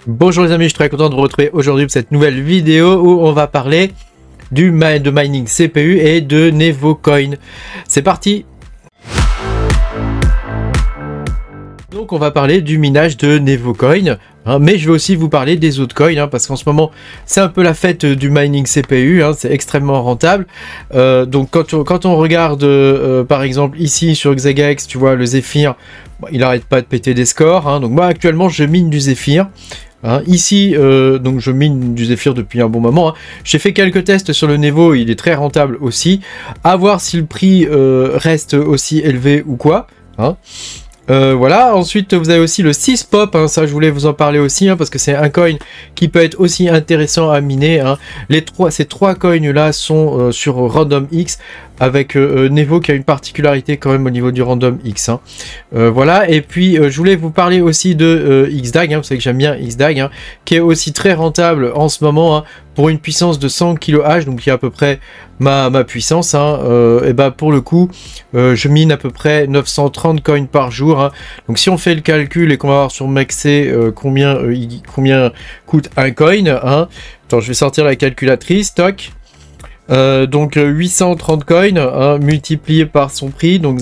Bonjour les amis, je suis très content de vous retrouver aujourd'hui pour cette nouvelle vidéo où on va parler de mining CPU et de Nevocoin. C'est parti! Donc on va parler du minage de Nevocoin, hein, mais je vais aussi vous parler des autres coins, hein, parce qu'en ce moment c'est un peu la fête du mining CPU, hein, c'est extrêmement rentable. Donc quand on regarde par exemple ici sur Xagax, tu vois le Zephyr, bon, il n'arrête pas de péter des scores, hein, donc moi actuellement je mine du Zephyr. Hein, ici, donc je mine du Zephyr depuis un bon moment. Hein. J'ai fait quelques tests sur le Nevo, il est très rentable aussi. À voir si le prix reste aussi élevé ou quoi. Hein. Voilà, ensuite vous avez aussi le 6 pop, hein, ça je voulais vous en parler aussi, hein, parce que c'est un coin qui peut être aussi intéressant à miner. Hein. Ces trois coins là sont sur Random X, avec Nevo qui a une particularité quand même au niveau du Random X. Hein. Voilà, et puis je voulais vous parler aussi de XDAG, hein, vous savez que j'aime bien XDAG, hein, qui est aussi très rentable en ce moment, hein, pour une puissance de 100 kHz, donc qui est à peu près ma puissance. Hein, et ben pour le coup, je mine à peu près 930 coins par jour. Hein. Donc si on fait le calcul et qu'on va voir sur Maxé combien coûte un coin, hein. Attends, je vais sortir la calculatrice, toc. Donc 830 coins, hein, multiplié par son prix, donc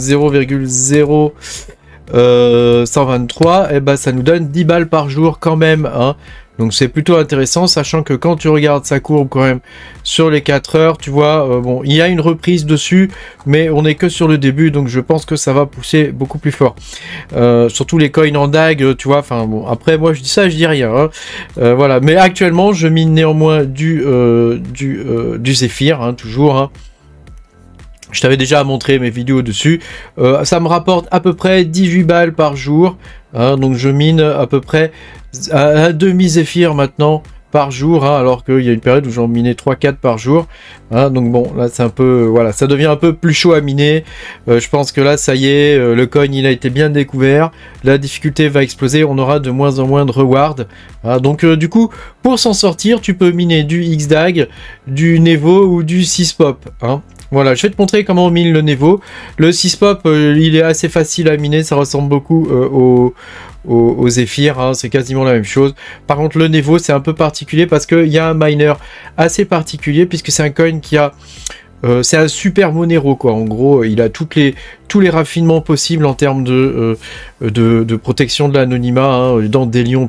0,0123, et ben ça nous donne 10 balles par jour quand même. Hein. Donc c'est plutôt intéressant, sachant que quand tu regardes sa courbe quand même sur les 4 heures, tu vois, bon, il y a une reprise dessus, mais on n'est que sur le début, donc je pense que ça va pousser beaucoup plus fort. Surtout les coins en DAG, tu vois, enfin bon, après moi je dis ça, je dis rien. Hein. Voilà, mais actuellement je mine néanmoins du Zephyr, hein, toujours. Hein. Je t'avais déjà montré mes vidéos dessus. Ça me rapporte à peu près 18 balles par jour. Hein, donc je mine à peu près un demi Zephyr maintenant par jour. Hein, alors qu'il y a une période où j'en minais 3-4 par jour. Hein, donc bon, là c'est un peu... Voilà, ça devient un peu plus chaud à miner. Je pense que là, ça y est, le coin il a été bien découvert. La difficulté va exploser. On aura de moins en moins de rewards. Hein, donc du coup, pour s'en sortir, tu peux miner du XDAG, du Nevo ou du 6 pop. Hein. Voilà, je vais te montrer comment on mine le Nevo. Le 6 pop, il est assez facile à miner, ça ressemble beaucoup au Zephyr, hein, c'est quasiment la même chose. Par contre, le Nevo, c'est un peu particulier parce qu'il y a un miner assez particulier, puisque c'est un coin qui a... c'est un super Monero, quoi. En gros, il a tous les raffinements possibles en termes de protection de l'anonymat, hein, dans Delion++,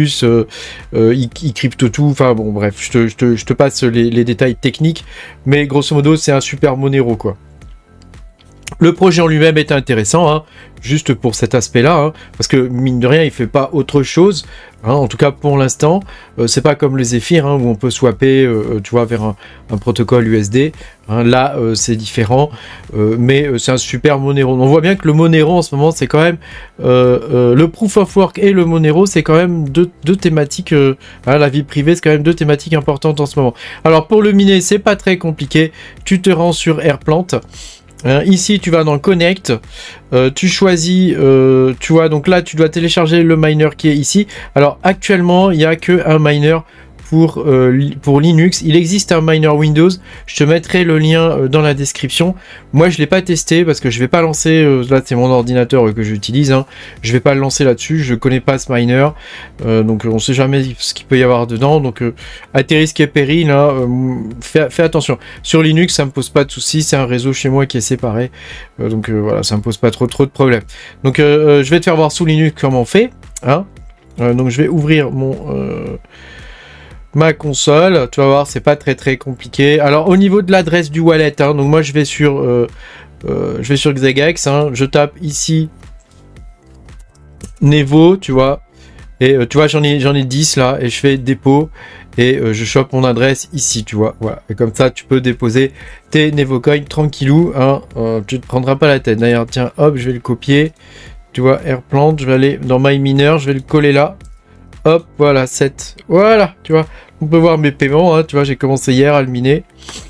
il crypte tout, enfin bon, bref, je te passe les détails techniques, mais grosso modo, c'est un super Monero, quoi. Le projet en lui-même est intéressant, hein, juste pour cet aspect-là, hein, parce que mine de rien, il fait pas autre chose, hein, en tout cas pour l'instant. C'est pas comme le Zephyr, hein, où on peut swapper, tu vois, vers un protocole USD. Hein, là, c'est différent, mais c'est un super Monero. On voit bien que le Monero en ce moment, c'est quand même le Proof of Work et le Monero, c'est quand même deux thématiques. Hein, la vie privée, c'est quand même deux thématiques importantes en ce moment. Alors pour le miner, c'est pas très compliqué. Tu te rends sur Airplant. Ici tu vas dans Connect, tu choisis, tu vois, donc là tu dois télécharger le miner qui est ici. Alors actuellement il n'y a que un miner pour Linux. Il existe un miner Windows, je te mettrai le lien dans la description. Moi je ne l'ai pas testé parce que je vais pas lancer, là c'est mon ordinateur que j'utilise, hein. Je vais pas le lancer là-dessus, je connais pas ce miner, donc on sait jamais ce qu'il peut y avoir dedans, donc à tes risques et périls, hein, fais attention. Sur Linux ça me pose pas de soucis, c'est un réseau chez moi qui est séparé, donc voilà, ça me pose pas trop de problèmes. Donc je vais te faire voir sous Linux comment on fait, hein. Donc je vais ouvrir ma console, tu vas voir, c'est pas très compliqué. Alors au niveau de l'adresse du wallet, hein, donc moi je vais sur Xagax, hein, je tape ici Nevo, tu vois, et tu vois j'en ai 10 là, et je fais dépôt, et je chope mon adresse ici, tu vois, voilà, et comme ça tu peux déposer tes Nevocoin tranquillou, hein, tu te prendras pas la tête. D'ailleurs tiens, hop, je vais le copier, tu vois, Airplant, je vais aller dans My Miner, je vais le coller là. Hop, voilà, 7. Voilà, tu vois. On peut voir mes paiements, hein, tu vois, j'ai commencé hier à le miner.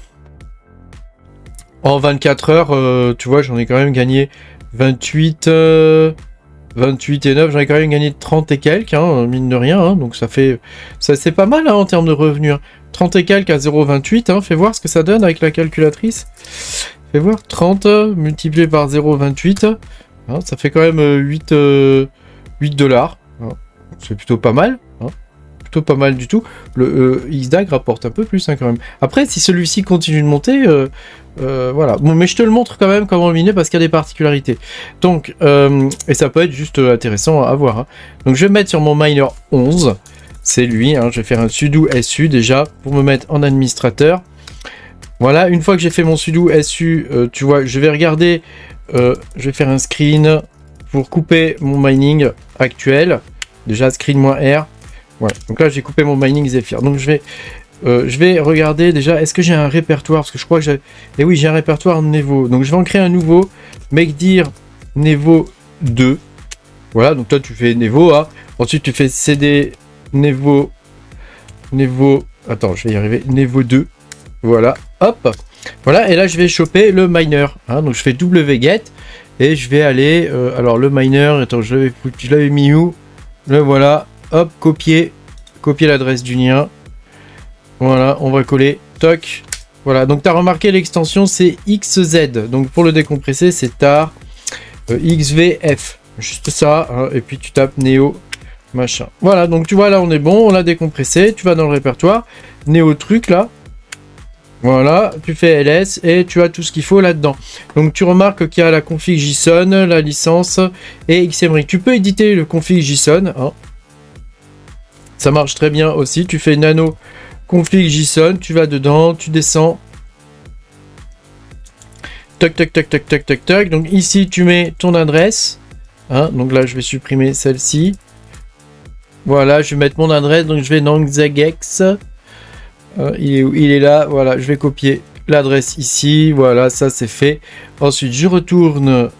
En 24 heures, tu vois, j'en ai quand même gagné 28, 28 et 9, j'en ai quand même gagné 30 et quelques, hein, mine de rien, hein, donc ça fait... Ça, c'est pas mal, hein, en termes de revenus. Hein. 30 et quelques à 0,28, hein, fais voir ce que ça donne avec la calculatrice. Fais voir, 30 multiplié par 0,28, hein, ça fait quand même 8 $. Hein. C'est plutôt pas mal. Hein. plutôt pas mal du tout. Le XDAG rapporte un peu plus hein, quand même. Après, si celui-ci continue de monter, voilà. Bon, mais je te le montre quand même comment le miner parce qu'il y a des particularités. Donc, et ça peut être juste intéressant à voir. Hein. Donc, je vais mettre sur mon miner 11. C'est lui. Hein, je vais faire un sudo su déjà pour me mettre en administrateur. Voilà. Une fois que j'ai fait mon sudo su, tu vois, je vais regarder. Je vais faire un screen pour couper mon mining actuel. Déjà, screen-r. Ouais. Donc là, j'ai coupé mon mining Zephyr. Donc, je vais regarder déjà, est-ce que j'ai un répertoire? Parce que je crois que j'ai... Et oui, j'ai un répertoire Nevo. Donc, je vais en créer un nouveau. Make dir Nevo 2. Voilà, donc toi, tu fais Nevo. Hein. Ensuite, tu fais cd Nevo... Attends, je vais y arriver. Nevo 2. Voilà. Hop. Voilà, et là, je vais choper le miner. Hein. Donc, je fais wget. Et je vais aller... alors, le miner... Attends, je l'avais mis où? Le voilà. Hop, copier l'adresse du lien. Voilà, on va coller. Toc. Voilà, donc tu as remarqué l'extension, c'est XZ. Donc, pour le décompresser, c'est tar XVF. Juste ça. Hein, et puis, tu tapes Neo machin. Voilà, donc tu vois, là, on est bon. On l'a décompressé. Tu vas dans le répertoire. Neo truc, là. Voilà, tu fais ls et tu as tout ce qu'il faut là-dedans. Donc tu remarques qu'il y a la config JSON, la licence et XMRig. Tu peux éditer le config JSON. Hein. Ça marche très bien aussi. Tu fais nano config JSON, tu vas dedans, tu descends. Toc, toc, toc, toc, toc, toc, toc. Donc ici, tu mets ton adresse. Hein. Donc là, je vais supprimer celle-ci. Voilà, je vais mettre mon adresse. Donc je vais dans Xagex. Il est là, voilà, je vais copier l'adresse ici, voilà, ça c'est fait. Ensuite, je retourne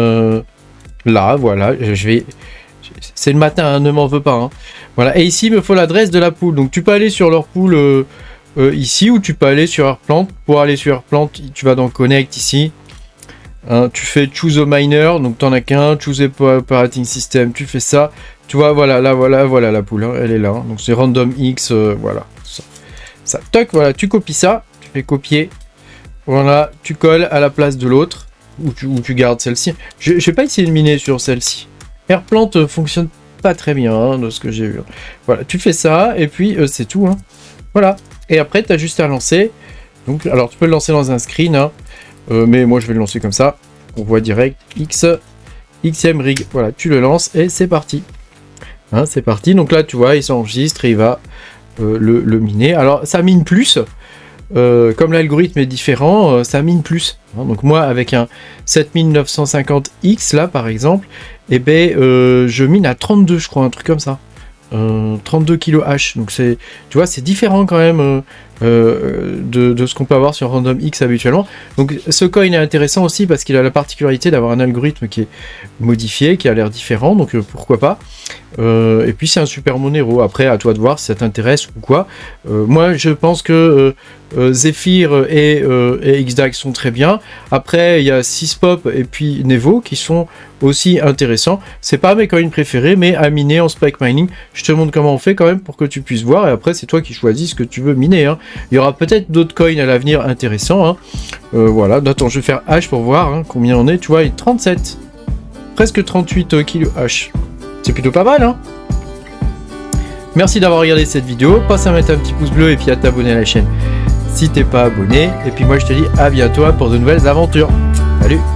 là, voilà, c'est le matin, hein, ne m'en veux pas. Hein. Voilà, et ici, il me faut l'adresse de la pool. Donc, tu peux aller sur leur pool ici, ou tu peux aller sur Airplant. Pour aller sur Airplant, tu vas dans Connect ici. Hein, tu fais Choose a Miner, donc tu n'en as qu'un. Choose a Operating System, tu fais ça. Tu vois, voilà, là, voilà la pool, hein, elle est là. Hein. Donc, c'est Random X, voilà. Ça, toc, voilà, tu copies ça, tu fais copier, voilà, tu colles à la place de l'autre, ou tu gardes celle-ci. Je vais pas essayer de miner sur celle-ci. Airplant fonctionne pas très bien, hein, de ce que j'ai vu. Voilà, tu fais ça, et puis c'est tout. Hein. Voilà, et après, tu as juste à lancer. Donc, alors, tu peux le lancer dans un screen, hein, mais moi, je vais le lancer comme ça. On voit direct, XMRig, voilà, tu le lances, et c'est parti. Hein, c'est parti, donc là, tu vois, il s'enregistre, et il va... le miner. Alors ça mine plus, comme l'algorithme est différent, ça mine plus. Hein, donc moi avec un 7950X là par exemple, et ben je mine à 32 je crois, un truc comme ça. 32 kH, donc c'est, tu vois, c'est différent quand même de ce qu'on peut avoir sur Random X habituellement. Donc ce coin est intéressant aussi parce qu'il a la particularité d'avoir un algorithme qui est modifié, qui a l'air différent, donc pourquoi pas. Et puis c'est un super Monero, après à toi de voir si ça t'intéresse ou quoi. Moi je pense que Zephyr et XDAG sont très bien. Après il y a Syspop et puis Nevo qui sont aussi intéressants. C'est pas mes coins préférés, mais à miner en spike mining, je te montre comment on fait quand même pour que tu puisses voir, et après c'est toi qui choisis ce que tu veux miner. Hein. Il y aura peut-être d'autres coins à l'avenir intéressants. Hein. Voilà, attends, je vais faire H pour voir hein, combien on est. Tu vois, il est 37, presque 38 kilo H. C'est plutôt pas mal, hein. Merci d'avoir regardé cette vidéo. Pense à mettre un petit pouce bleu et puis à t'abonner à la chaîne si t'es pas abonné. Et puis moi je te dis à bientôt pour de nouvelles aventures. Salut!